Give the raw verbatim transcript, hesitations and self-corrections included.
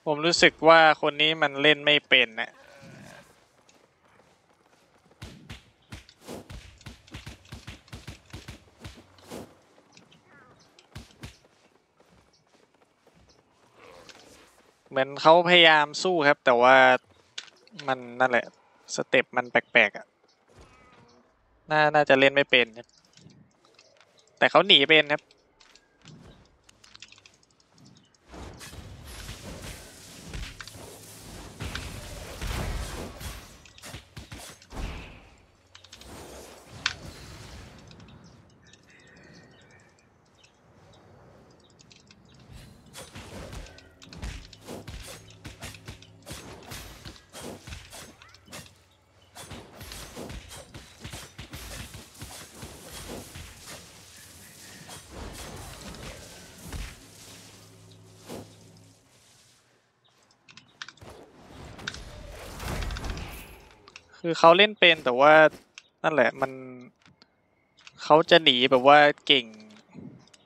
ผมรู้สึกว่าคนนี้มันเล่นไม่เป็นนะเหมือนเขาพยายามสู้ครับ แต่ว่ามันนั่นแหละสเต็ปมันแปลกๆอ่ะน่าน่าจะเล่นไม่เป็นครับแต่เขาหนีเป็นครับคือเขาเล่นเป็นแต่ว่านั่นแหละมันเขาจะหนีแบบว่าเก่ง